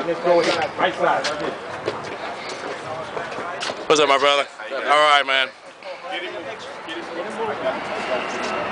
Right side, right here. What's up, my brother? All right, man. Get him moving.